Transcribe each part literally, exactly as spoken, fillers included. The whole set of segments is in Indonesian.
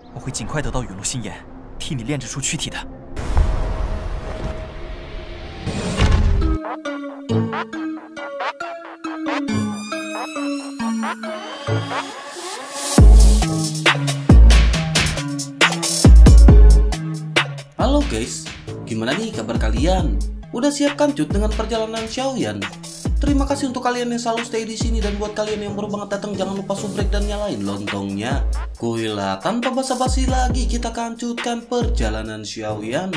我会尽快得到陨落心炎，替你炼制出躯体的。 Halo guys, gimana nih kabar kalian? Udah siap kan cut dengan perjalanan Xiaoyan? Terima kasih untuk kalian yang selalu stay di sini, dan buat kalian yang baru banget datang jangan lupa subrek dan nyalain lontongnya. Kuilah tanpa basa-basi lagi, kita kancutkan perjalanan Xiaoyan.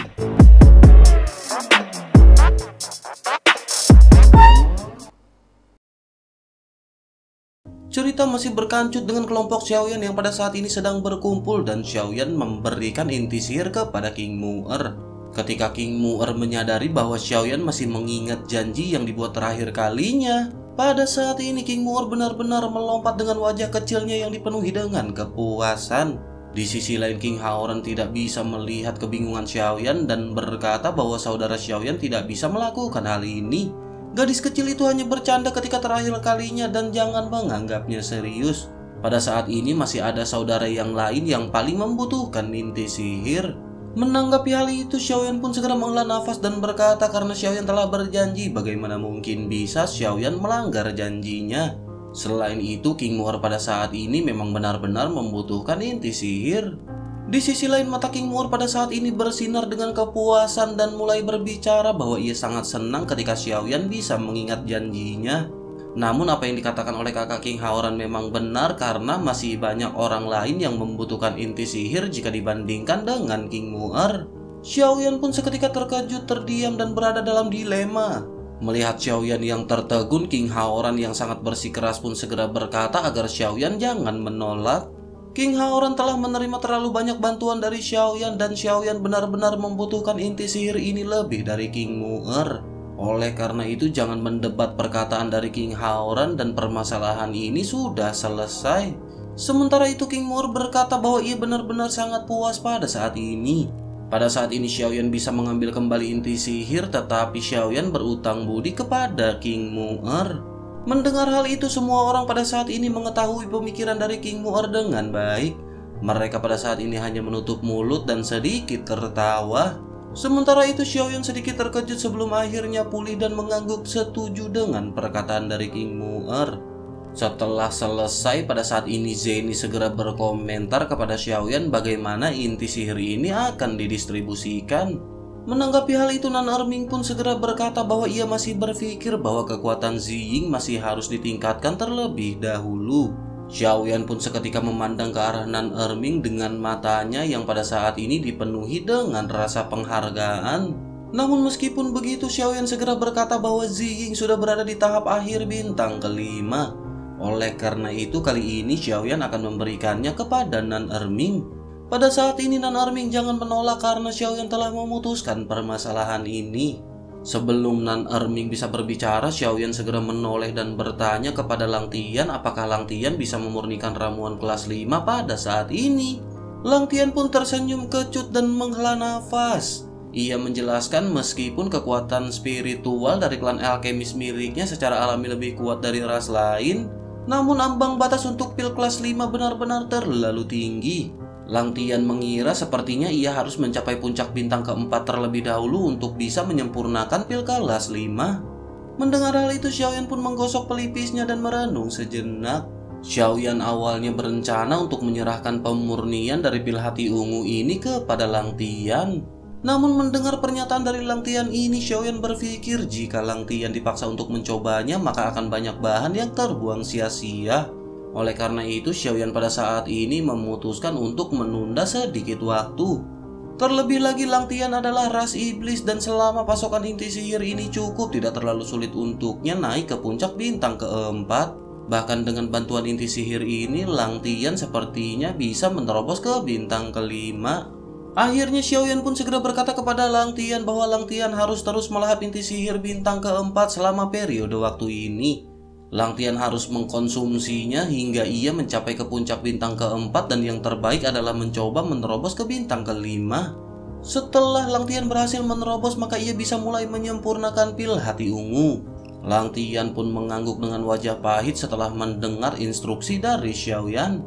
Cerita masih berkancut dengan kelompok Xiaoyan yang pada saat ini sedang berkumpul, dan Xiaoyan memberikan inti sihir kepada King Mu'er. Ketika King Mu'er menyadari bahwa Xiaoyan masih mengingat janji yang dibuat terakhir kalinya, pada saat ini King Mu'er benar-benar melompat dengan wajah kecilnya yang dipenuhi dengan kepuasan. Di sisi lain, King Haoran tidak bisa melihat kebingungan Xiaoyan dan berkata bahwa saudara Xiaoyan tidak bisa melakukan hal ini. Gadis kecil itu hanya bercanda ketika terakhir kalinya dan jangan menganggapnya serius. Pada saat ini masih ada saudara yang lain yang paling membutuhkan inti sihir. Menanggapi hal itu, Xiaoyan pun segera menghela nafas dan berkata karena Xiaoyan telah berjanji, bagaimana mungkin bisa Xiaoyan melanggar janjinya. Selain itu, King Mu'er pada saat ini memang benar-benar membutuhkan inti sihir. Di sisi lain, mata King Mu'er pada saat ini bersinar dengan kepuasan dan mulai berbicara bahwa ia sangat senang ketika Xiaoyan bisa mengingat janjinya. Namun apa yang dikatakan oleh kakak King Haoran memang benar, karena masih banyak orang lain yang membutuhkan inti sihir jika dibandingkan dengan King Mu'er. Xiaoyan pun seketika terkejut, terdiam dan berada dalam dilema. Melihat Xiaoyan yang tertegun, King Haoran yang sangat bersikeras pun segera berkata agar Xiaoyan jangan menolak. King Haoran telah menerima terlalu banyak bantuan dari Xiaoyan, dan Xiaoyan benar-benar membutuhkan inti sihir ini lebih dari King Mu'er. Oleh karena itu jangan mendebat perkataan dari King Haoran, dan permasalahan ini sudah selesai. Sementara itu King Mu'er berkata bahwa ia benar-benar sangat puas pada saat ini. Pada saat ini Xiaoyan bisa mengambil kembali inti sihir, tetapi Xiaoyan berutang budi kepada King Mu'er. Mendengar hal itu, semua orang pada saat ini mengetahui pemikiran dari King Mu'er dengan baik. Mereka pada saat ini hanya menutup mulut dan sedikit tertawa. Sementara itu Xiaoyan sedikit terkejut sebelum akhirnya pulih dan mengangguk setuju dengan perkataan dari King Mu'er. Setelah selesai, pada saat ini Zeni segera berkomentar kepada Xiaoyan bagaimana inti sihir ini akan didistribusikan. Menanggapi hal itu, Nan Erming pun segera berkata bahwa ia masih berpikir bahwa kekuatan Ziying masih harus ditingkatkan terlebih dahulu. Xiaoyan pun seketika memandang ke arah Nan Erming dengan matanya yang pada saat ini dipenuhi dengan rasa penghargaan. Namun meskipun begitu, Xiaoyan segera berkata bahwa Ziying sudah berada di tahap akhir bintang kelima. Oleh karena itu kali ini Xiaoyan akan memberikannya kepada Nan Erming. Pada saat ini Nan Erming jangan menolak karena Xiaoyan telah memutuskan permasalahan ini. Sebelum Nan Erming bisa berbicara, Xiaoyan segera menoleh dan bertanya kepada Lang Tian apakah Lang Tian bisa memurnikan ramuan kelas lima pada saat ini. Lang Tian pun tersenyum kecut dan menghela nafas. Ia menjelaskan meskipun kekuatan spiritual dari klan alkemis miliknya secara alami lebih kuat dari ras lain, namun ambang batas untuk pil kelas lima benar-benar terlalu tinggi. Lang Tian mengira sepertinya ia harus mencapai puncak bintang keempat terlebih dahulu untuk bisa menyempurnakan pil kelas lima. Mendengar hal itu, Xiaoyan pun menggosok pelipisnya dan merenung sejenak. Xiaoyan awalnya berencana untuk menyerahkan pemurnian dari pil hati ungu ini kepada Lang Tian. Namun mendengar pernyataan dari Lang Tian ini, Xiaoyan berpikir jika Lang Tian dipaksa untuk mencobanya maka akan banyak bahan yang terbuang sia-sia. Oleh karena itu, Xiaoyan pada saat ini memutuskan untuk menunda sedikit waktu. Terlebih lagi, Lang Tian adalah ras iblis dan selama pasokan inti sihir ini cukup, tidak terlalu sulit untuknya naik ke puncak bintang keempat. Bahkan dengan bantuan inti sihir ini, Lang Tian sepertinya bisa menerobos ke bintang kelima. Akhirnya Xiaoyan pun segera berkata kepada Lang Tian bahwa Lang Tian harus terus melahap inti sihir bintang keempat selama periode waktu ini. Lang Tian harus mengkonsumsinya hingga ia mencapai ke puncak bintang keempat, dan yang terbaik adalah mencoba menerobos ke bintang kelima. Setelah Lang Tian berhasil menerobos, maka ia bisa mulai menyempurnakan pil hati ungu. Lang Tian pun mengangguk dengan wajah pahit setelah mendengar instruksi dari Xiaoyan.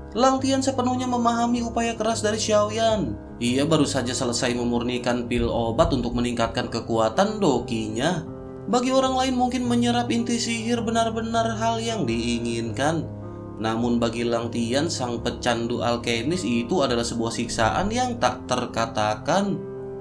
Lang Tian sepenuhnya memahami upaya keras dari Xiaoyan. Ia baru saja selesai memurnikan pil obat untuk meningkatkan kekuatan dokinya. Bagi orang lain mungkin menyerap inti sihir benar-benar hal yang diinginkan. Namun bagi Lang Tian, sang pecandu alkemis itu adalah sebuah siksaan yang tak terkatakan.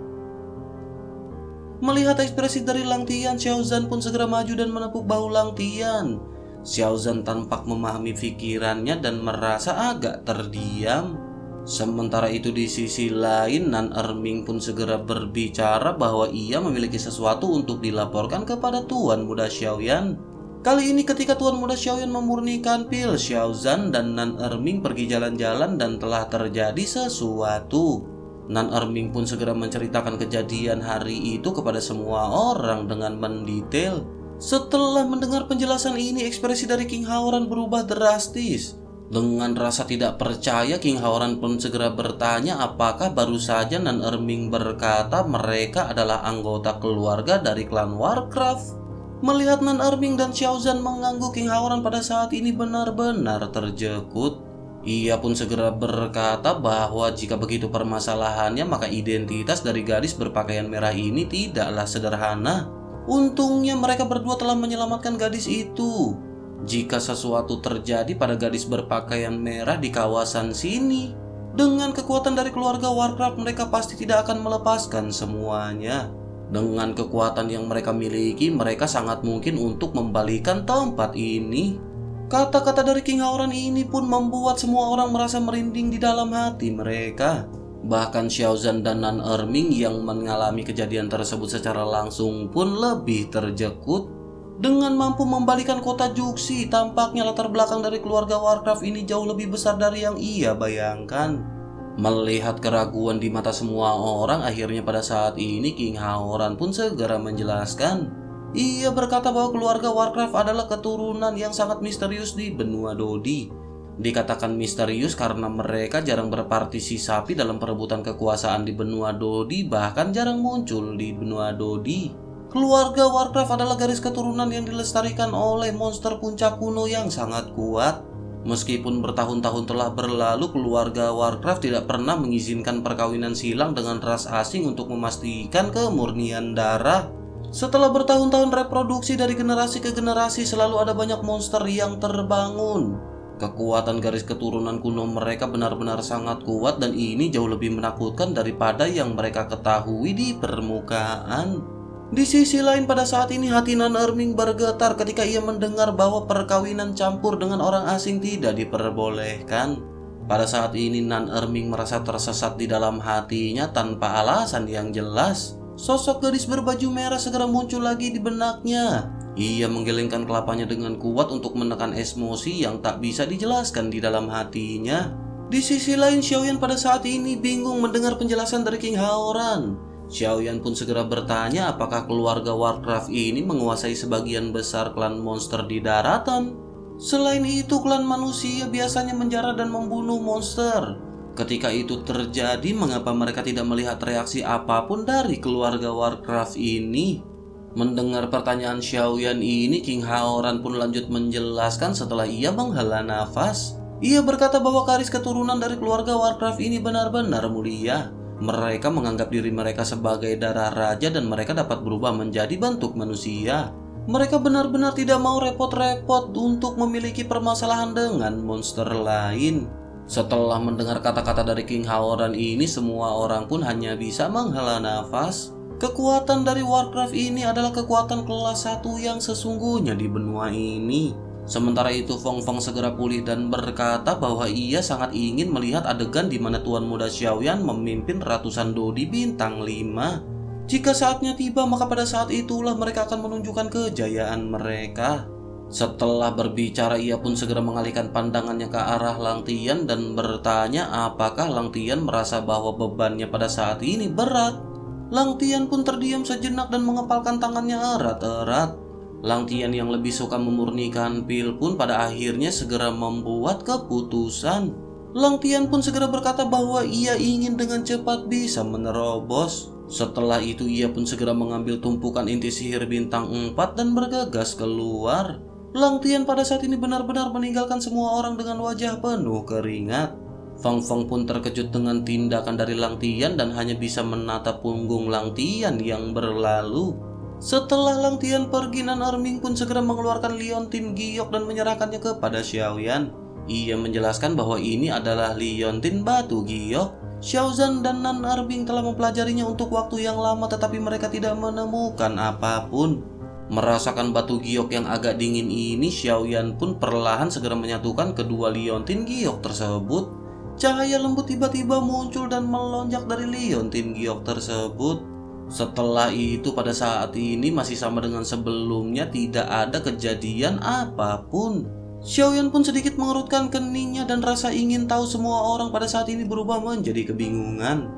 Melihat ekspresi dari Lang Tian, Xiao Zhan pun segera maju dan menepuk bahu Lang Tian. Xiao Zhan tampak memahami pikirannya dan merasa agak terdiam. Sementara itu di sisi lain, Nan Erming pun segera berbicara bahwa ia memiliki sesuatu untuk dilaporkan kepada Tuan Muda Xiaoyan. Kali ini ketika Tuan Muda Xiaoyan memurnikan pil, Xiao Zhan dan Nan Erming pergi jalan-jalan dan telah terjadi sesuatu. Nan Erming pun segera menceritakan kejadian hari itu kepada semua orang dengan mendetail. Setelah mendengar penjelasan ini, ekspresi dari King Haoran berubah drastis. Dengan rasa tidak percaya, King Haoran pun segera bertanya apakah baru saja Nan Erming berkata mereka adalah anggota keluarga dari klan Warcraft. Melihat Nan Erming dan Xiao Zhan mengganggu, King Haoran pada saat ini benar-benar terjekut. Ia pun segera berkata bahwa jika begitu permasalahannya, maka identitas dari gadis berpakaian merah ini tidaklah sederhana. Untungnya mereka berdua telah menyelamatkan gadis itu. Jika sesuatu terjadi pada gadis berpakaian merah di kawasan sini, dengan kekuatan dari keluarga Warcraft, mereka pasti tidak akan melepaskan semuanya. Dengan kekuatan yang mereka miliki, mereka sangat mungkin untuk membalikan tempat ini. Kata-kata dari King Haoran ini pun membuat semua orang merasa merinding di dalam hati mereka. Bahkan Xiao Zhan dan Nan Erming yang mengalami kejadian tersebut secara langsung pun lebih terjekut. Dengan mampu membalikan kota Juxi, tampaknya latar belakang dari keluarga Warcraft ini jauh lebih besar dari yang ia bayangkan. Melihat keraguan di mata semua orang, akhirnya pada saat ini King Haoran pun segera menjelaskan. Ia berkata bahwa keluarga Warcraft adalah keturunan yang sangat misterius di benua Dodi. Dikatakan misterius karena mereka jarang berpartisipasi dalam perebutan kekuasaan di benua Dodi, bahkan jarang muncul di benua Dodi. Keluarga Warcraft adalah garis keturunan yang dilestarikan oleh monster puncak kuno yang sangat kuat. Meskipun bertahun-tahun telah berlalu, keluarga Warcraft tidak pernah mengizinkan perkawinan silang dengan ras asing untuk memastikan kemurnian darah. Setelah bertahun-tahun reproduksi dari generasi ke generasi, selalu ada banyak monster yang terbangun. Kekuatan garis keturunan kuno mereka benar-benar sangat kuat, dan ini jauh lebih menakutkan daripada yang mereka ketahui di permukaan. Di sisi lain, pada saat ini hati Nan Erming bergetar ketika ia mendengar bahwa perkawinan campur dengan orang asing tidak diperbolehkan. Pada saat ini Nan Erming merasa tersesat di dalam hatinya tanpa alasan yang jelas. Sosok gadis berbaju merah segera muncul lagi di benaknya. Ia menggelengkan kelapanya dengan kuat untuk menekan emosi yang tak bisa dijelaskan di dalam hatinya. Di sisi lain, Xiaoyan pada saat ini bingung mendengar penjelasan dari King Haoran. Xiaoyan pun segera bertanya apakah keluarga Warcraft ini menguasai sebagian besar klan monster di daratan. Selain itu, klan manusia biasanya menjara dan membunuh monster. Ketika itu terjadi, mengapa mereka tidak melihat reaksi apapun dari keluarga Warcraft ini? Mendengar pertanyaan Xiaoyan ini, King Haoran pun lanjut menjelaskan setelah ia menghela nafas. Ia berkata bahwa garis keturunan dari keluarga Warcraft ini benar-benar mulia. Mereka menganggap diri mereka sebagai darah raja dan mereka dapat berubah menjadi bentuk manusia. Mereka benar-benar tidak mau repot-repot untuk memiliki permasalahan dengan monster lain. Setelah mendengar kata-kata dari King Haoran ini, semua orang pun hanya bisa menghela nafas. Kekuatan dari Warcraft ini adalah kekuatan kelas satu yang sesungguhnya di benua ini. Sementara itu, Fong Fong segera pulih dan berkata bahwa ia sangat ingin melihat adegan di mana Tuan Muda Xiaoyan memimpin ratusan Dodi bintang lima. Jika saatnya tiba, maka pada saat itulah mereka akan menunjukkan kejayaan mereka. Setelah berbicara, ia pun segera mengalihkan pandangannya ke arah Lang Tian dan bertanya apakah Lang Tian merasa bahwa bebannya pada saat ini berat. Lang Tian pun terdiam sejenak dan mengepalkan tangannya erat-erat. Lang Tian yang lebih suka memurnikan pil pun pada akhirnya segera membuat keputusan. Lang Tian pun segera berkata bahwa ia ingin dengan cepat bisa menerobos. Setelah itu ia pun segera mengambil tumpukan inti sihir bintang empat dan bergegas keluar. Lang Tian pada saat ini benar-benar meninggalkan semua orang dengan wajah penuh keringat. Fang Feng pun terkejut dengan tindakan dari Lang Tian dan hanya bisa menatap punggung Lang Tian yang berlalu. Setelah Lang Tian pergi, Nan Erming pun segera mengeluarkan Liontin Giok dan menyerahkannya kepada Xiaoyan. Ia menjelaskan bahwa ini adalah Liontin Batu Giok. Xiaozan dan Nan Erming telah mempelajarinya untuk waktu yang lama, tetapi mereka tidak menemukan apapun. Merasakan batu giok yang agak dingin ini, Xiaoyan pun perlahan segera menyatukan kedua Liontin Giok tersebut. Cahaya lembut tiba-tiba muncul dan melonjak dari Liontin Giok tersebut. Setelah itu pada saat ini masih sama dengan sebelumnya, tidak ada kejadian apapun. Xiaoyan pun sedikit mengerutkan keningnya dan rasa ingin tahu semua orang pada saat ini berubah menjadi kebingungan.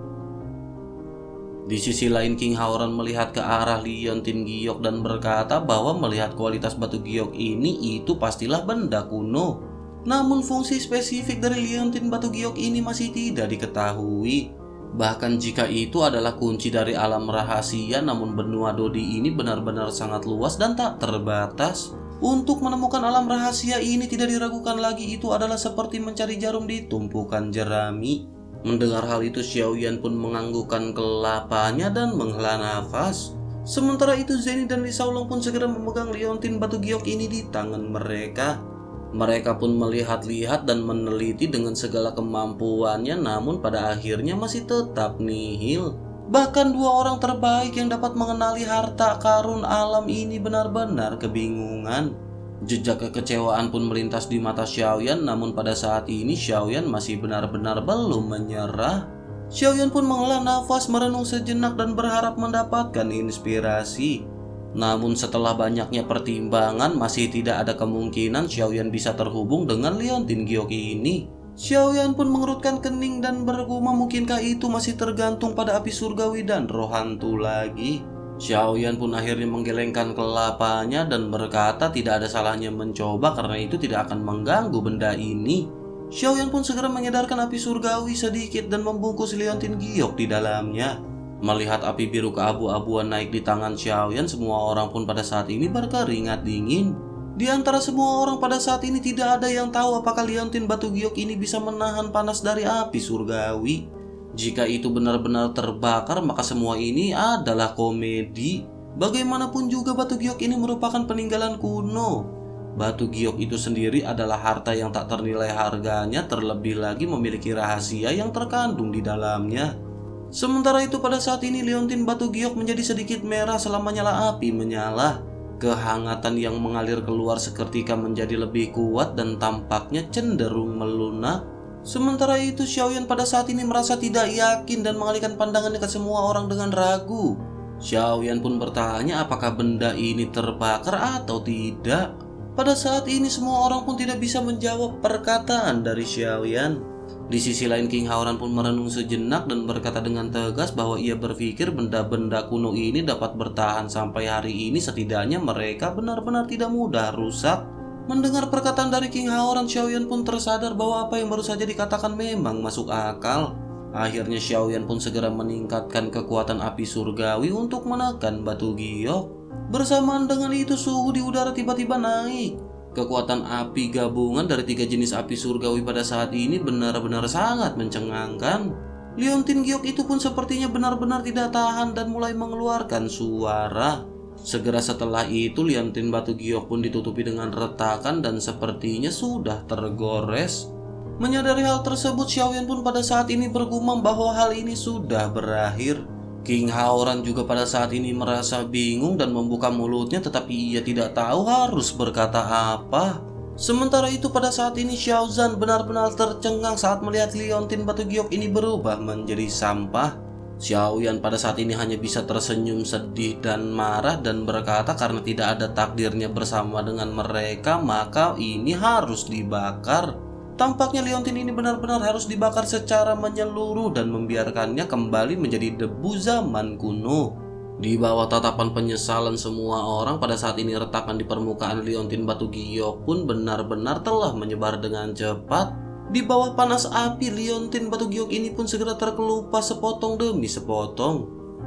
Di sisi lain, King Haoran melihat ke arah Liontin Giok dan berkata bahwa melihat kualitas batu giok ini itu pastilah benda kuno. Namun fungsi spesifik dari Liontin batu giok ini masih tidak diketahui. Bahkan jika itu adalah kunci dari alam rahasia, namun benua Dodi ini benar-benar sangat luas dan tak terbatas. Untuk menemukan alam rahasia ini tidak diragukan lagi, itu adalah seperti mencari jarum di tumpukan jerami. Mendengar hal itu, Xiaoyan pun menganggukkan kelapanya dan menghela nafas. Sementara itu, Zeni dan Li Shaolong pun segera memegang Liontin batu giok ini di tangan mereka. Mereka pun melihat-lihat dan meneliti dengan segala kemampuannya, namun pada akhirnya masih tetap nihil. Bahkan dua orang terbaik yang dapat mengenali harta karun alam ini benar-benar kebingungan. Jejak kekecewaan pun melintas di mata Xiaoyan, namun pada saat ini Xiaoyan masih benar-benar belum menyerah. Xiaoyan pun menghela nafas, merenung sejenak dan berharap mendapatkan inspirasi. Namun setelah banyaknya pertimbangan, masih tidak ada kemungkinan Xiaoyan bisa terhubung dengan Liontin Giok ini. Xiaoyan pun mengerutkan kening dan bergumam, mungkinkah itu masih tergantung pada api surgawi dan roh hantu lagi. Xiaoyan pun akhirnya menggelengkan kelapanya dan berkata tidak ada salahnya mencoba karena itu tidak akan mengganggu benda ini. Xiaoyan pun segera mengedarkan api surgawi sedikit dan membungkus Liontin Giok di dalamnya. Melihat api biru keabu-abuan naik di tangan Xiaoyan, semua orang pun pada saat ini berkeringat dingin. Di antara semua orang pada saat ini tidak ada yang tahu apakah Liontin batu giok ini bisa menahan panas dari api surgawi. Jika itu benar-benar terbakar, maka semua ini adalah komedi. Bagaimanapun juga batu giok ini merupakan peninggalan kuno. Batu giok itu sendiri adalah harta yang tak ternilai harganya, terlebih lagi memiliki rahasia yang terkandung di dalamnya. Sementara itu pada saat ini Liontin batu giok menjadi sedikit merah selama nyala api menyala. Kehangatan yang mengalir keluar seketika menjadi lebih kuat dan tampaknya cenderung melunak. Sementara itu Xiaoyan pada saat ini merasa tidak yakin dan mengalihkan pandangannya ke semua orang dengan ragu. Xiaoyan pun bertanya apakah benda ini terbakar atau tidak. Pada saat ini semua orang pun tidak bisa menjawab perkataan dari Xiaoyan. Di sisi lain King Haoran pun merenung sejenak dan berkata dengan tegas bahwa ia berpikir benda-benda kuno ini dapat bertahan sampai hari ini, setidaknya mereka benar-benar tidak mudah rusak. Mendengar perkataan dari King Haoran, Xiaoyan pun tersadar bahwa apa yang baru saja dikatakan memang masuk akal. Akhirnya Xiaoyan pun segera meningkatkan kekuatan api surgawi untuk menekan batu giok. Bersamaan dengan itu suhu di udara tiba-tiba naik. Kekuatan api gabungan dari tiga jenis api surgawi pada saat ini benar-benar sangat mencengangkan. Liontin giok itu pun sepertinya benar-benar tidak tahan dan mulai mengeluarkan suara. Segera setelah itu Liontin batu giok pun ditutupi dengan retakan dan sepertinya sudah tergores. Menyadari hal tersebut, Xiaoyan pun pada saat ini bergumam bahwa hal ini sudah berakhir. King Haoran juga pada saat ini merasa bingung dan membuka mulutnya, tetapi ia tidak tahu harus berkata apa. Sementara itu pada saat ini Xiaozan benar-benar tercengang saat melihat Liontin batu giok ini berubah menjadi sampah. Xiaoyan pada saat ini hanya bisa tersenyum sedih dan marah dan berkata karena tidak ada takdirnya bersama dengan mereka, maka ini harus dibakar. Tampaknya Liontin ini benar-benar harus dibakar secara menyeluruh dan membiarkannya kembali menjadi debu zaman kuno. Di bawah tatapan penyesalan semua orang, pada saat ini retakan di permukaan Liontin batu giok pun benar-benar telah menyebar dengan cepat. Di bawah panas api, Liontin batu giok ini pun segera terkelupas sepotong demi sepotong.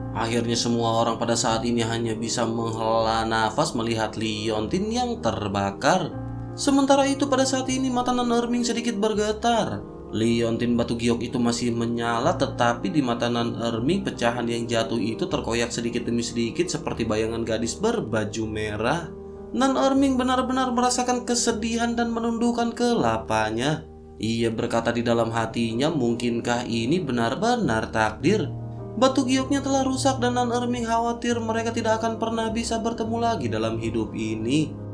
Akhirnya semua orang pada saat ini hanya bisa menghela nafas melihat Liontin yang terbakar. Sementara itu pada saat ini mata Nan Erming sedikit bergetar. Liontin batu giok itu masih menyala, tetapi di mata Nan Erming pecahan yang jatuh itu terkoyak sedikit demi sedikit seperti bayangan gadis berbaju merah. Nan Erming benar-benar merasakan kesedihan dan menundukkan kelapanya. Ia berkata di dalam hatinya, mungkinkah ini benar-benar takdir? Batu gioknya telah rusak dan Nan Erming khawatir mereka tidak akan pernah bisa bertemu lagi dalam hidup ini.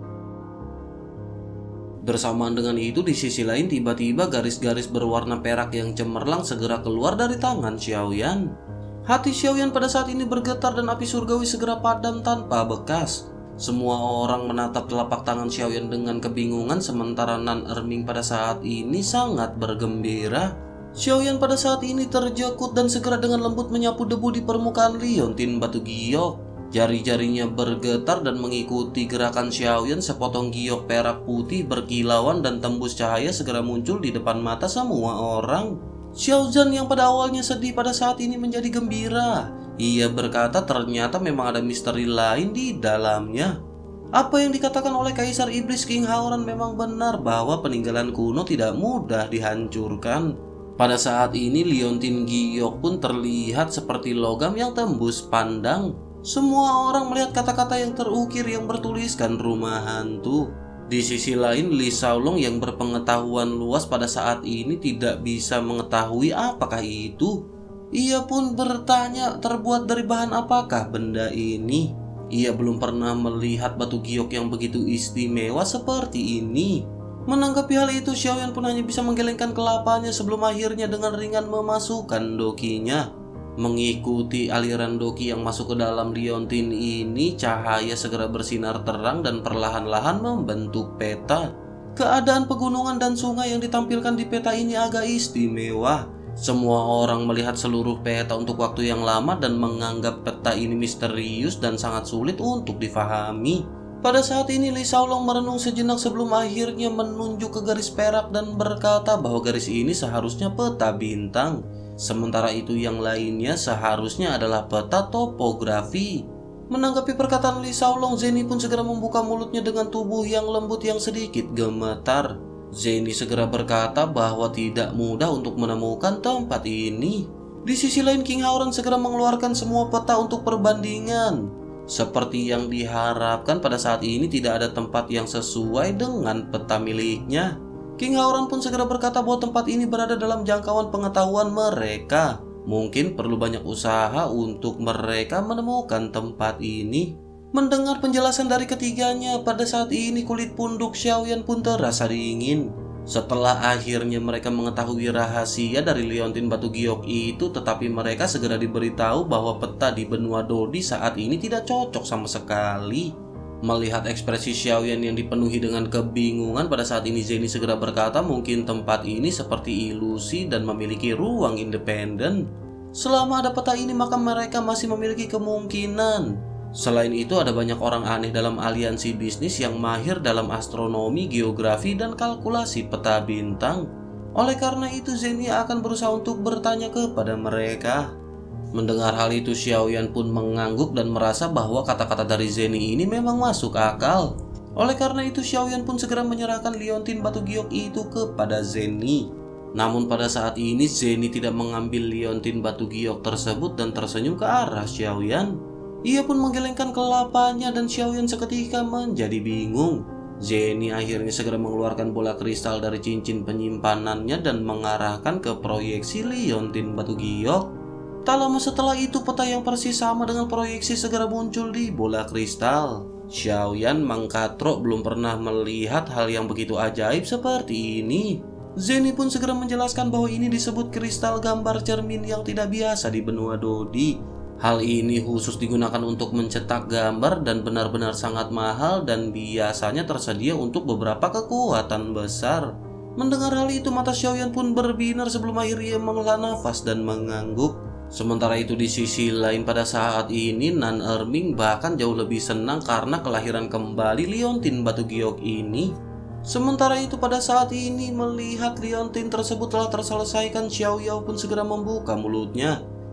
Bersamaan dengan itu, di sisi lain tiba-tiba garis-garis berwarna perak yang cemerlang segera keluar dari tangan Xiaoyan. Hati Xiaoyan pada saat ini bergetar dan api surgawi segera padam tanpa bekas. Semua orang menatap telapak tangan Xiaoyan dengan kebingungan, sementara Nan Erming pada saat ini sangat bergembira. Xiaoyan pada saat ini terjekut dan segera dengan lembut menyapu debu di permukaan Liontin batu giok. Jari-jarinya bergetar dan mengikuti gerakan Xiaoyan, sepotong giok perak putih berkilauan dan tembus cahaya segera muncul di depan mata semua orang. Xiaozhan yang pada awalnya sedih pada saat ini menjadi gembira. Ia berkata ternyata memang ada misteri lain di dalamnya. Apa yang dikatakan oleh Kaisar Iblis King Haoran memang benar bahwa peninggalan kuno tidak mudah dihancurkan. Pada saat ini Liontin giok pun terlihat seperti logam yang tembus pandang. Semua orang melihat kata-kata yang terukir yang bertuliskan rumah hantu. Di sisi lain, Li Shaolong yang berpengetahuan luas pada saat ini tidak bisa mengetahui apakah itu. Ia pun bertanya terbuat dari bahan apakah benda ini. Ia belum pernah melihat batu giok yang begitu istimewa seperti ini. Menanggapi hal itu, Xiaoyan pun hanya bisa menggelengkan kelapanya sebelum akhirnya dengan ringan memasukkan dokinya. Mengikuti aliran doki yang masuk ke dalam Liontin ini, cahaya segera bersinar terang dan perlahan-lahan membentuk peta. Keadaan pegunungan dan sungai yang ditampilkan di peta ini agak istimewa. Semua orang melihat seluruh peta untuk waktu yang lama dan menganggap peta ini misterius dan sangat sulit untuk difahami. Pada saat ini Li Shaolong merenung sejenak sebelum akhirnya menunjuk ke garis perak dan berkata bahwa garis ini seharusnya peta bintang. Sementara itu yang lainnya seharusnya adalah peta topografi. Menanggapi perkataan Li Shaolong, Zeni pun segera membuka mulutnya dengan tubuh yang lembut yang sedikit gemetar. Zeni segera berkata bahwa tidak mudah untuk menemukan tempat ini. Di sisi lain King Haoran segera mengeluarkan semua peta untuk perbandingan. Seperti yang diharapkan, pada saat ini tidak ada tempat yang sesuai dengan peta miliknya. King Haoran pun segera berkata bahwa tempat ini berada dalam jangkauan pengetahuan mereka. Mungkin perlu banyak usaha untuk mereka menemukan tempat ini. Mendengar penjelasan dari ketiganya, pada saat ini kulit punduk Xiaoyan pun terasa dingin. Setelah akhirnya mereka mengetahui rahasia dari Liontin batu giok itu, tetapi mereka segera diberitahu bahwa peta di benua Dodi saat ini tidak cocok sama sekali. Melihat ekspresi Xiaoyan yang dipenuhi dengan kebingungan, pada saat ini Zeni segera berkata mungkin tempat ini seperti ilusi dan memiliki ruang independen. Selama ada peta ini maka mereka masih memiliki kemungkinan. Selain itu ada banyak orang aneh dalam aliansi bisnis yang mahir dalam astronomi, geografi, dan kalkulasi peta bintang. Oleh karena itu Zeni akan berusaha untuk bertanya kepada mereka. Mendengar hal itu, Xiaoyan pun mengangguk dan merasa bahwa kata-kata dari Zeni ini memang masuk akal. Oleh karena itu, Xiaoyan pun segera menyerahkan Liontin batu giok itu kepada Zeni. Namun pada saat ini, Zeni tidak mengambil Liontin batu giok tersebut dan tersenyum ke arah Xiaoyan. Ia pun menggelengkan kelapanya dan Xiaoyan seketika menjadi bingung. Zeni akhirnya segera mengeluarkan bola kristal dari cincin penyimpanannya dan mengarahkan ke proyeksi Liontin batu giok. Tak lama setelah itu, peta yang persis sama dengan proyeksi segera muncul di bola kristal. Xiaoyan mengkatrok belum pernah melihat hal yang begitu ajaib seperti ini. Zeni pun segera menjelaskan bahwa ini disebut kristal gambar cermin yang tidak biasa di benua Dodi. Hal ini khusus digunakan untuk mencetak gambar dan benar-benar sangat mahal dan biasanya tersedia untuk beberapa kekuatan besar. Mendengar hal itu, mata Xiaoyan pun berbinar sebelum akhirnya menghela nafas dan mengangguk. Sementara itu di sisi lain, pada saat ini Nan Erming bahkan jauh lebih senang karena kelahiran kembali Liontin batu giok ini. Sementara itu pada saat ini melihat Liontin tersebut telah terselesaikan, Xiao Yao pun segera membuka mulutnya.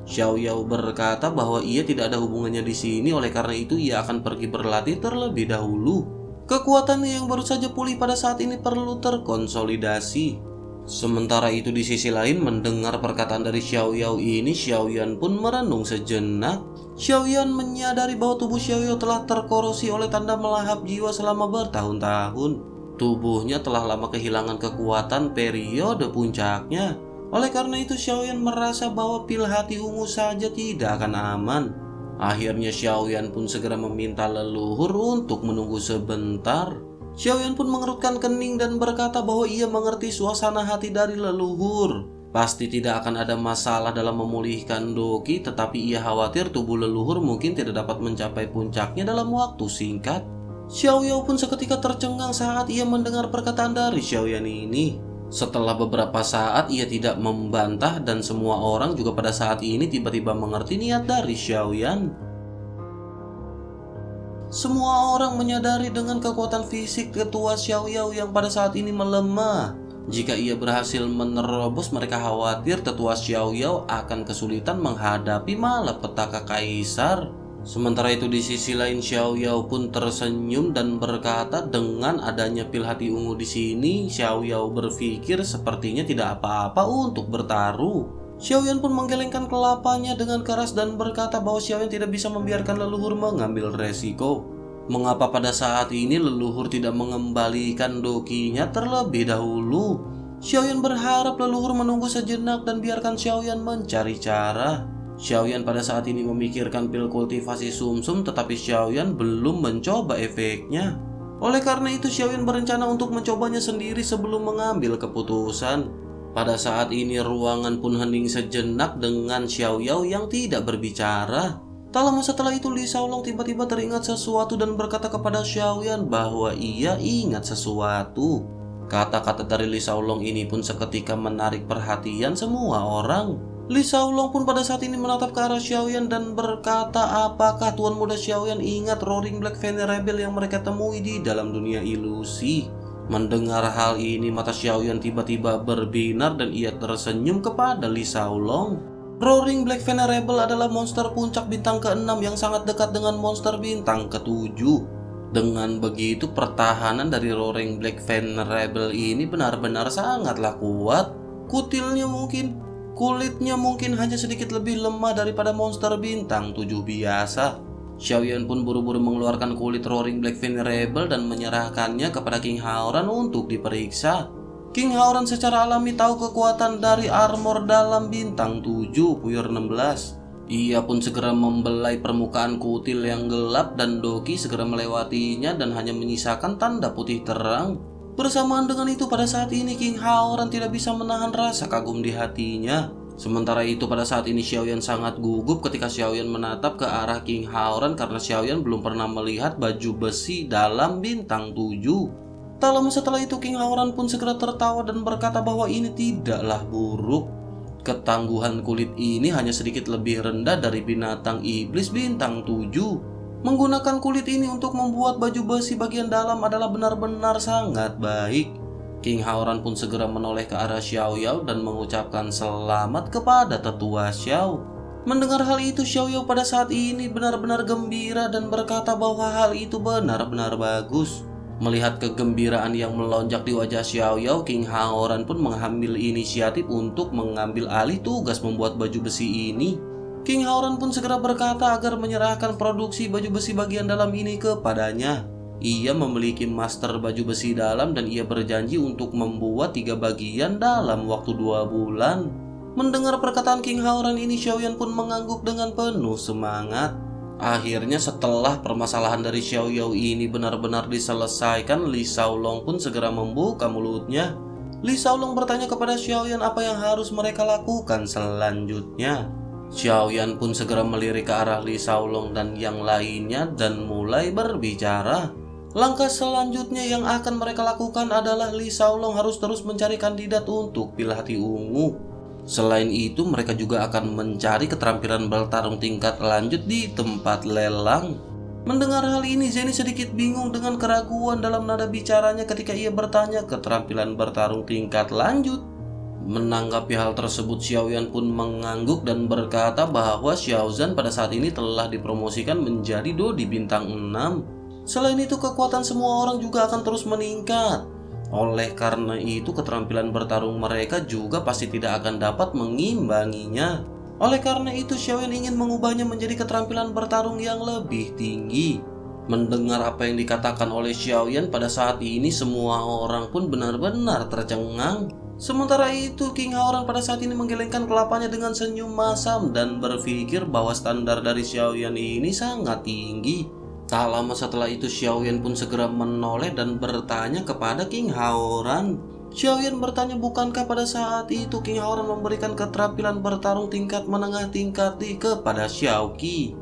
Xiao Yao berkata bahwa ia tidak ada hubungannya di sini, oleh karena itu ia akan pergi berlatih terlebih dahulu. Kekuatannya yang baru saja pulih pada saat ini perlu terkonsolidasi. Sementara itu di sisi lain, mendengar perkataan dari Xiao Yao ini, Xiao Yan pun merenung sejenak. Xiao Yan menyadari bahwa tubuh Xiao Yao telah terkorosi oleh tanda melahap jiwa selama bertahun-tahun. Tubuhnya telah lama kehilangan kekuatan periode puncaknya. Oleh karena itu Xiao Yan merasa bahwa pil hati ungu saja tidak akan aman. Akhirnya Xiao Yan pun segera meminta leluhur untuk menunggu sebentar. Xiao Yan pun mengerutkan kening dan berkata bahwa ia mengerti suasana hati dari leluhur. Pasti tidak akan ada masalah dalam memulihkan Doki, tetapi ia khawatir tubuh leluhur mungkin tidak dapat mencapai puncaknya dalam waktu singkat. Xiao Yao pun seketika tercengang saat ia mendengar perkataan dari Xiao Yan ini. Setelah beberapa saat ia tidak membantah dan semua orang juga pada saat ini tiba-tiba mengerti niat dari Xiao Yan. Semua orang menyadari dengan kekuatan fisik ketua Xiao Yao yang pada saat ini melemah. Jika ia berhasil menerobos, mereka khawatir tetua Xiao Yao akan kesulitan menghadapi malapetaka kaisar. Sementara itu di sisi lain Xiao Yao pun tersenyum dan berkata dengan adanya pil hati ungu di sini, Xiao Yao berpikir sepertinya tidak apa-apa untuk bertaruh. Xiao Yan pun menggelengkan kelapanya dengan keras dan berkata bahwa Xiao Yan tidak bisa membiarkan leluhur mengambil resiko. Mengapa pada saat ini leluhur tidak mengembalikan dokinya terlebih dahulu? Xiao Yan berharap leluhur menunggu sejenak dan biarkan Xiao Yan mencari cara. Xiao Yan pada saat ini memikirkan pil kultivasi sumsum, tetapi Xiao Yan belum mencoba efeknya. Oleh karena itu Xiao Yan berencana untuk mencobanya sendiri sebelum mengambil keputusan. Pada saat ini ruangan pun hening sejenak dengan Xiao Yao yang tidak berbicara. Tak lama setelah itu Li Shaolong tiba-tiba teringat sesuatu dan berkata kepada Xiao Yan bahwa ia ingat sesuatu. Kata-kata dari Li Shaolong ini pun seketika menarik perhatian semua orang. Li Shaolong pun pada saat ini menatap ke arah Xiao Yan dan berkata, apakah Tuan Muda Xiao Yan ingat Roaring Black Venerable yang mereka temui di dalam dunia ilusi? Mendengar hal ini mata Xiao Yan tiba-tiba berbinar dan ia tersenyum kepada Li Shaolong. Roaring Black Venerable adalah monster puncak bintang keenam yang sangat dekat dengan monster bintang ketujuh. Dengan begitu pertahanan dari Roaring Black Venerable ini benar-benar sangatlah kuat. Kutilnya mungkin Kulitnya mungkin hanya sedikit lebih lemah daripada monster bintang tujuh biasa. Xiao Yan pun buru-buru mengeluarkan kulit Roaring Black Venerable dan menyerahkannya kepada King Haoran untuk diperiksa. King Haoran secara alami tahu kekuatan dari armor dalam bintang tujuh Puyer enam belas. Ia pun segera membelai permukaan kutil yang gelap dan Doki segera melewatinya dan hanya menyisakan tanda putih terang. Bersamaan dengan itu pada saat ini King Haoran tidak bisa menahan rasa kagum di hatinya. Sementara itu pada saat ini Xiao Yan sangat gugup ketika Xiao Yan menatap ke arah King Haoran karena Xiao Yan belum pernah melihat baju besi dalam bintang tujuh. Tak lama setelah itu King Haoran pun segera tertawa dan berkata bahwa ini tidaklah buruk. Ketangguhan kulit ini hanya sedikit lebih rendah dari binatang iblis bintang tujuh. Menggunakan kulit ini untuk membuat baju besi bagian dalam adalah benar-benar sangat baik. King Haoran pun segera menoleh ke arah Xiao Yao dan mengucapkan selamat kepada tetua Xiao. Mendengar hal itu Xiao Yao pada saat ini benar-benar gembira dan berkata bahwa hal itu benar-benar bagus. Melihat kegembiraan yang melonjak di wajah Xiao Yao, King Haoran pun mengambil inisiatif untuk mengambil alih tugas membuat baju besi ini. King Haoran pun segera berkata agar menyerahkan produksi baju besi bagian dalam ini kepadanya. Ia memiliki master baju besi dalam dan ia berjanji untuk membuat tiga bagian dalam waktu dua bulan. Mendengar perkataan King Haoran ini, Xiao Yan pun mengangguk dengan penuh semangat. Akhirnya setelah permasalahan dari Xiao Yao ini benar-benar diselesaikan, Li Shaolong pun segera membuka mulutnya. Li Shaolong bertanya kepada Xiao Yan apa yang harus mereka lakukan selanjutnya. Xiao Yan pun segera melirik ke arah Li Shaolong dan yang lainnya dan mulai berbicara. Langkah selanjutnya yang akan mereka lakukan adalah Li Shaolong harus terus mencari kandidat untuk pil hati ungu. Selain itu mereka juga akan mencari keterampilan bertarung tingkat lanjut di tempat lelang. Mendengar hal ini Zenny sedikit bingung dengan keraguan dalam nada bicaranya ketika ia bertanya keterampilan bertarung tingkat lanjut. Menanggapi hal tersebut, Xiaoyan pun mengangguk dan berkata bahwa Xiaozan pada saat ini telah dipromosikan menjadi Dodi bintang enam. Selain itu, kekuatan semua orang juga akan terus meningkat. Oleh karena itu, keterampilan bertarung mereka juga pasti tidak akan dapat mengimbanginya. Oleh karena itu, Xiaoyan ingin mengubahnya menjadi keterampilan bertarung yang lebih tinggi. Mendengar apa yang dikatakan oleh Xiaoyan pada saat ini, semua orang pun benar-benar tercengang. Sementara itu, King Haoran pada saat ini menggelengkan kelapanya dengan senyum masam dan berpikir bahwa standar dari Xiaoyan ini sangat tinggi. Tak lama setelah itu, Xiaoyan pun segera menoleh dan bertanya kepada King Haoran. Xiaoyan bertanya, bukankah pada saat itu King Haoran memberikan keterampilan bertarung tingkat menengah tingkat D kepada Xiaoqi?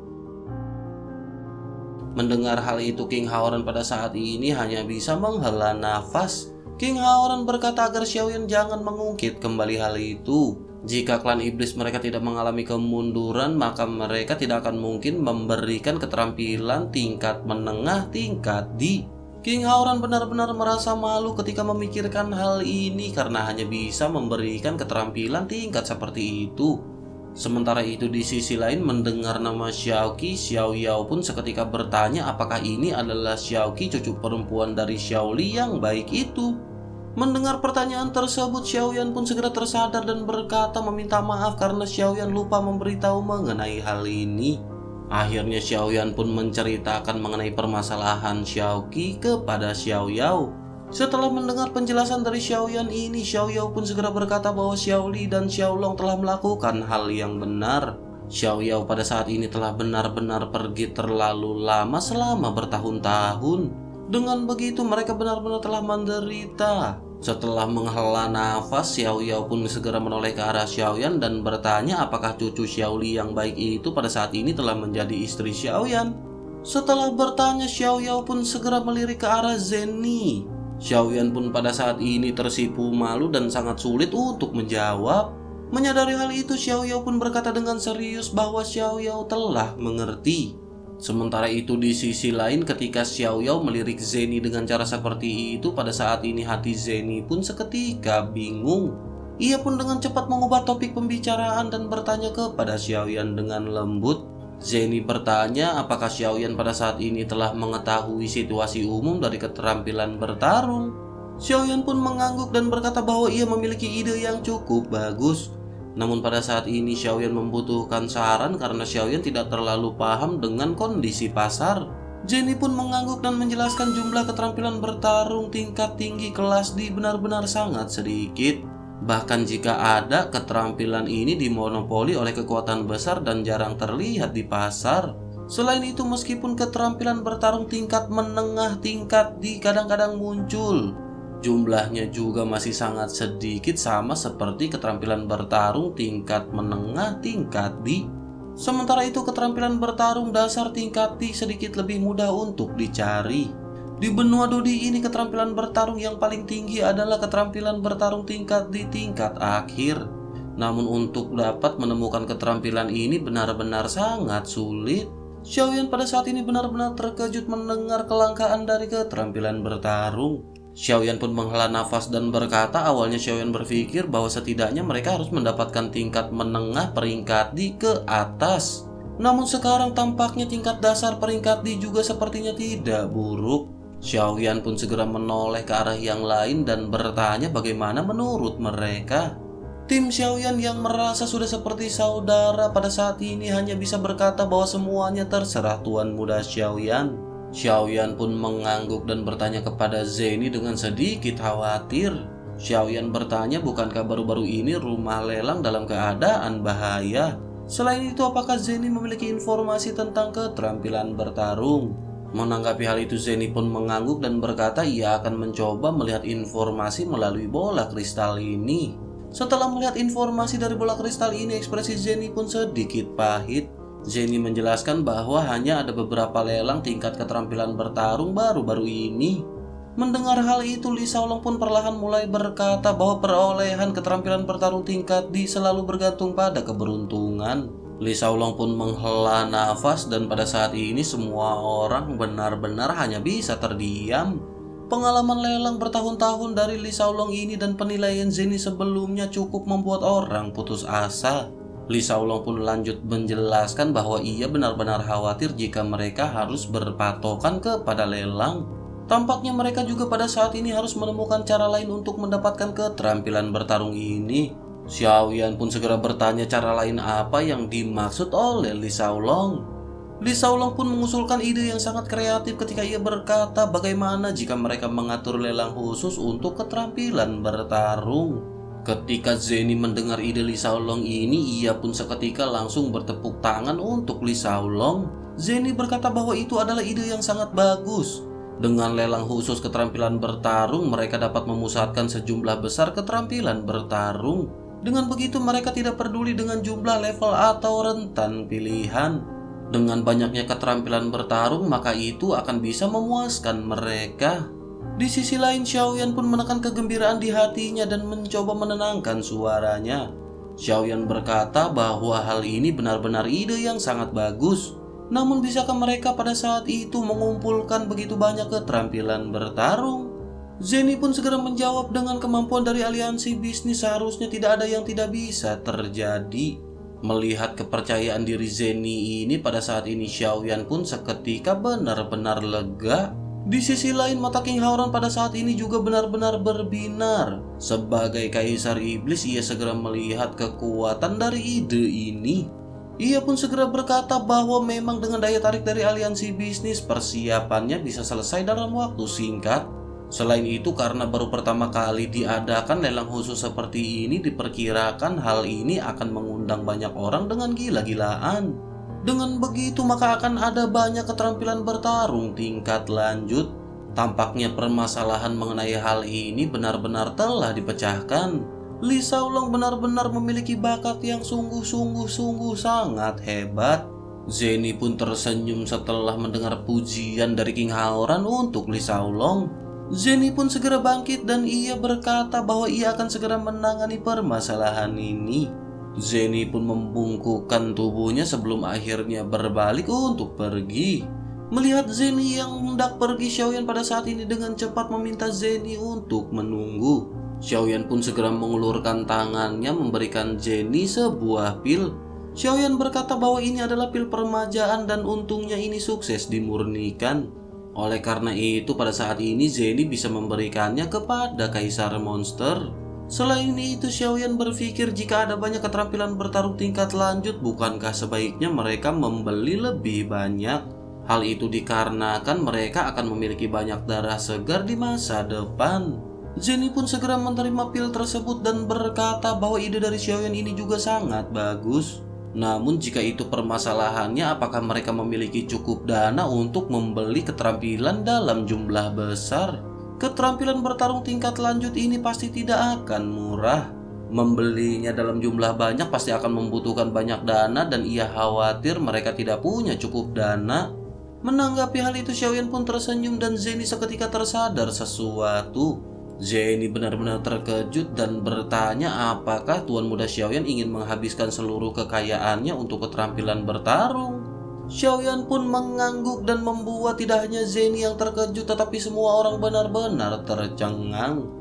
Mendengar hal itu, King Haoran pada saat ini hanya bisa menghela nafas. King Haoran berkata agar Xiaoyan jangan mengungkit kembali hal itu. Jika klan iblis mereka tidak mengalami kemunduran, maka mereka tidak akan mungkin memberikan keterampilan tingkat menengah tingkat D. King Haoran benar-benar merasa malu ketika memikirkan hal ini karena hanya bisa memberikan keterampilan tingkat seperti itu. Sementara itu, di sisi lain, mendengar nama Xiaoqi, Xiao Yao pun seketika bertanya apakah ini adalah Xiaoqi, cucu perempuan dari Xiaoli yang baik itu. Mendengar pertanyaan tersebut, Xiaoyan pun segera tersadar dan berkata meminta maaf karena Xiaoyan lupa memberitahu mengenai hal ini. Akhirnya Xiaoyan pun menceritakan mengenai permasalahan Xiaoqi kepada Xiao Yao. Setelah mendengar penjelasan dari Xiaoyan ini, Xiao Yao pun segera berkata bahwa Xiaoli dan Xiaolong telah melakukan hal yang benar. Xiao Yao pada saat ini telah benar-benar pergi terlalu lama selama bertahun-tahun. Dengan begitu, mereka benar-benar telah menderita. Setelah menghela nafas, Xiao Yao pun segera menoleh ke arah Xiaoyan dan bertanya apakah cucu Xiaoli yang baik itu pada saat ini telah menjadi istri Xiaoyan. Setelah bertanya, Xiao Yao pun segera melirik ke arah Zeni. Xiaoyan pun pada saat ini tersipu malu dan sangat sulit untuk menjawab. Menyadari hal itu, Xiao Yao pun berkata dengan serius bahwa Xiao Yao telah mengerti. Sementara itu, di sisi lain, ketika Xiao Yao melirik Zeni dengan cara seperti itu, pada saat ini hati Zeni pun seketika bingung. Ia pun dengan cepat mengubah topik pembicaraan dan bertanya kepada Xiaoyan dengan lembut. Zeni bertanya apakah Xiaoyan pada saat ini telah mengetahui situasi umum dari keterampilan bertarung. Xiaoyan pun mengangguk dan berkata bahwa ia memiliki ide yang cukup bagus. Namun pada saat ini Xiaoyan membutuhkan saran karena Xiaoyan tidak terlalu paham dengan kondisi pasar. Jenny pun mengangguk dan menjelaskan jumlah keterampilan bertarung tingkat tinggi kelas D benar-benar sangat sedikit. Bahkan jika ada, keterampilan ini dimonopoli oleh kekuatan besar dan jarang terlihat di pasar. Selain itu, meskipun keterampilan bertarung tingkat menengah tingkat D kadang-kadang muncul, jumlahnya juga masih sangat sedikit, sama seperti keterampilan bertarung tingkat menengah tingkat D. Sementara itu, keterampilan bertarung dasar tingkat D sedikit lebih mudah untuk dicari. Di benua Dodi ini, keterampilan bertarung yang paling tinggi adalah keterampilan bertarung tingkat D tingkat akhir. Namun untuk dapat menemukan keterampilan ini benar-benar sangat sulit. Xiaoyan pada saat ini benar-benar terkejut mendengar kelangkaan dari keterampilan bertarung. Xiaoyan pun menghela nafas dan berkata awalnya Xiaoyan berpikir bahwa setidaknya mereka harus mendapatkan tingkat menengah peringkat D ke atas. Namun sekarang tampaknya tingkat dasar peringkat D juga sepertinya tidak buruk. Xiaoyan pun segera menoleh ke arah yang lain dan bertanya bagaimana menurut mereka. Tim Xiaoyan yang merasa sudah seperti saudara pada saat ini hanya bisa berkata bahwa semuanya terserah Tuan Muda Xiaoyan. Xiaoyan pun mengangguk dan bertanya kepada Zeni dengan sedikit khawatir. Xiaoyan bertanya bukankah baru-baru ini rumah lelang dalam keadaan bahaya. Selain itu, apakah Zeni memiliki informasi tentang keterampilan bertarung? Menanggapi hal itu, Zeni pun mengangguk dan berkata ia akan mencoba melihat informasi melalui bola kristal ini. Setelah melihat informasi dari bola kristal ini, ekspresi Zeni pun sedikit pahit. Zeni menjelaskan bahwa hanya ada beberapa lelang tingkat keterampilan bertarung baru-baru ini. Mendengar hal itu, Li Shaolong pun perlahan mulai berkata bahwa perolehan keterampilan bertarung tingkat D selalu bergantung pada keberuntungan. Li Shaolong pun menghela nafas dan pada saat ini semua orang benar-benar hanya bisa terdiam. Pengalaman lelang bertahun-tahun dari Li Xiaolong ini dan penilaian Zeni sebelumnya cukup membuat orang putus asa. Li Xiaolong pun lanjut menjelaskan bahwa ia benar-benar khawatir jika mereka harus berpatokan kepada lelang. Tampaknya mereka juga pada saat ini harus menemukan cara lain untuk mendapatkan keterampilan bertarung ini. Xiaoyan pun segera bertanya cara lain apa yang dimaksud oleh Li Xiaolong. Li Xiaolong pun mengusulkan ide yang sangat kreatif ketika ia berkata bagaimana jika mereka mengatur lelang khusus untuk keterampilan bertarung. Ketika Zeni mendengar ide Li Xiaolong ini, ia pun seketika langsung bertepuk tangan untuk Li Xiaolong. Zeni berkata bahwa itu adalah ide yang sangat bagus. Dengan lelang khusus keterampilan bertarung, mereka dapat memusatkan sejumlah besar keterampilan bertarung. Dengan begitu mereka tidak peduli dengan jumlah level atau rentan pilihan. Dengan banyaknya keterampilan bertarung, maka itu akan bisa memuaskan mereka. Di sisi lain, Xiaoyan pun menekan kegembiraan di hatinya dan mencoba menenangkan suaranya. Xiaoyan berkata bahwa hal ini benar-benar ide yang sangat bagus. Namun bisakah mereka pada saat itu mengumpulkan begitu banyak keterampilan bertarung? Zeni pun segera menjawab dengan kemampuan dari aliansi bisnis seharusnya tidak ada yang tidak bisa terjadi. Melihat kepercayaan diri Zeni ini pada saat ini, Xiaoyan pun seketika benar-benar lega. Di sisi lain, mata King Haoran pada saat ini juga benar-benar berbinar. Sebagai kaisar iblis, ia segera melihat kekuatan dari ide ini. Ia pun segera berkata bahwa memang dengan daya tarik dari aliansi bisnis, persiapannya bisa selesai dalam waktu singkat. Selain itu, karena baru pertama kali diadakan lelang khusus seperti ini, diperkirakan hal ini akan mengundang banyak orang dengan gila-gilaan. Dengan begitu, maka akan ada banyak keterampilan bertarung tingkat lanjut. Tampaknya permasalahan mengenai hal ini benar-benar telah dipecahkan. Li Xiaolong benar-benar memiliki bakat yang sungguh-sungguh-sungguh sangat hebat. Zeni pun tersenyum setelah mendengar pujian dari King Haoran untuk Li Xiaolong. Zeni pun segera bangkit dan ia berkata bahwa ia akan segera menangani permasalahan ini. Zeni pun membungkukkan tubuhnya sebelum akhirnya berbalik untuk pergi. Melihat Zeni yang hendak pergi, Xiaoyan pada saat ini dengan cepat meminta Zeni untuk menunggu. Xiaoyan pun segera mengulurkan tangannya memberikan Zeni sebuah pil. Xiaoyan berkata bahwa ini adalah pil permajaan dan untungnya ini sukses dimurnikan. Oleh karena itu pada saat ini Zeni bisa memberikannya kepada Kaisar Monster. Selain itu, Xiaoyan berpikir jika ada banyak keterampilan bertarung tingkat lanjut, bukankah sebaiknya mereka membeli lebih banyak? Hal itu dikarenakan mereka akan memiliki banyak darah segar di masa depan. Zeni pun segera menerima pil tersebut dan berkata bahwa ide dari Xiaoyan ini juga sangat bagus. Namun jika itu permasalahannya, apakah mereka memiliki cukup dana untuk membeli keterampilan dalam jumlah besar? Keterampilan bertarung tingkat lanjut ini pasti tidak akan murah. Membelinya dalam jumlah banyak pasti akan membutuhkan banyak dana dan ia khawatir mereka tidak punya cukup dana. Menanggapi hal itu, Xiaoyan pun tersenyum dan Zeni seketika tersadar sesuatu. Zeni benar-benar terkejut dan bertanya apakah Tuan Muda Xiaoyan ingin menghabiskan seluruh kekayaannya untuk keterampilan bertarung. Xiaoyan pun mengangguk dan membuat tidak hanya Zeni yang terkejut tetapi semua orang benar-benar tercengang.